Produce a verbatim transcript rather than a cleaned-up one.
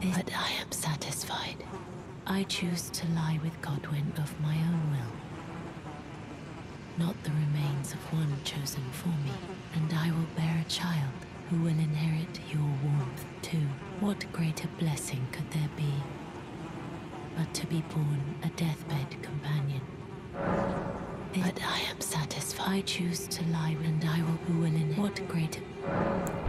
But I am satisfied. I choose to lie with Godwyn of my own will. Not the remains of one chosen for me, and I will bear a child who will inherit your warmth too. What greater blessing could there be but to be born a deathbed companion? But I am satisfied. I choose to lie, and I will who will inherit. What greater...